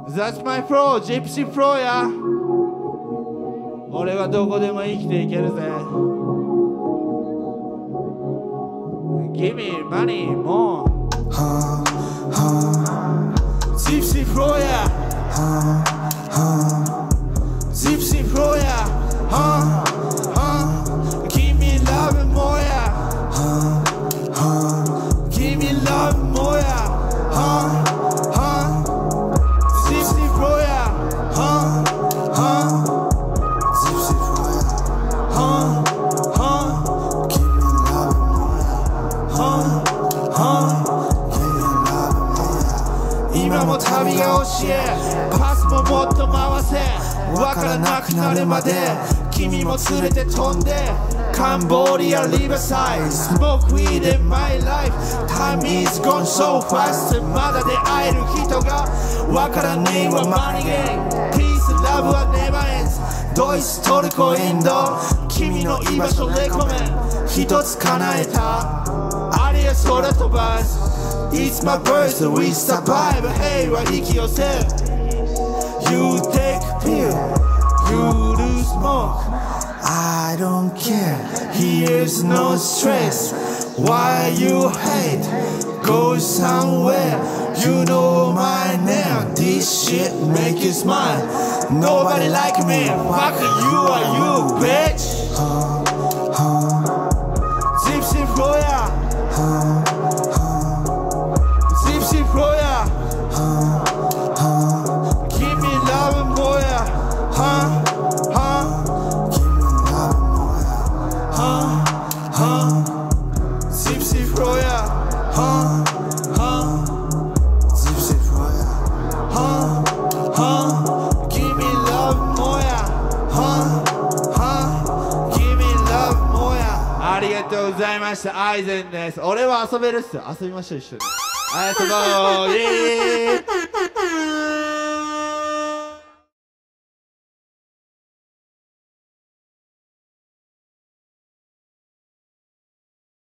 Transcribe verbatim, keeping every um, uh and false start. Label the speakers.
Speaker 1: That's my flow, Gypsy flow や。俺はどこでも生きていけるぜ。Give me money, more. Huh, huh. Gypsy flow や。Huh, huh. Gypsy flow や。Huh, huh. Give me love more や。Huh, huh. Give me love more や。Huh, huh. Gypsy flow や。Huh, huh. Gypsy flow や。Huh, huh. Give me love more や。Huh, huh. Give me love more や。今も旅が教え、パスももっと回せ。わからなくなるまで君も連れて飛んでカンボリアリバーサイド Smoke weed in my life Time is gone so fast まだ出会える人がわからねえわマニゲー Peace love は never ends ドイツトルコインド君の居場所レコメン一つ叶えたあれや空飛ばす It's my birth we survive 平和引き寄せYou take a pill, you do smoke. I don't care, here's no stress. Why you hate? Go somewhere, you know my name. This shit make you smile. Nobody like me, fuck you or you, bitch. Huh, huh. Gypsy flow, yeah. Huh, huh. Gypsy flow, yeah. Huh. Huh, huh. Give me love more, yeah. Huh, huh. Gypsy flow, yeah. Huh, huh. Gypsy flow, yeah. Huh, huh. Give me love more, yeah. Huh, huh. Give me love more, yeah. ありがとうございました。アイゼンです。俺は遊べるっす。遊びましょう一緒に。ありがとうございます。イエーイ。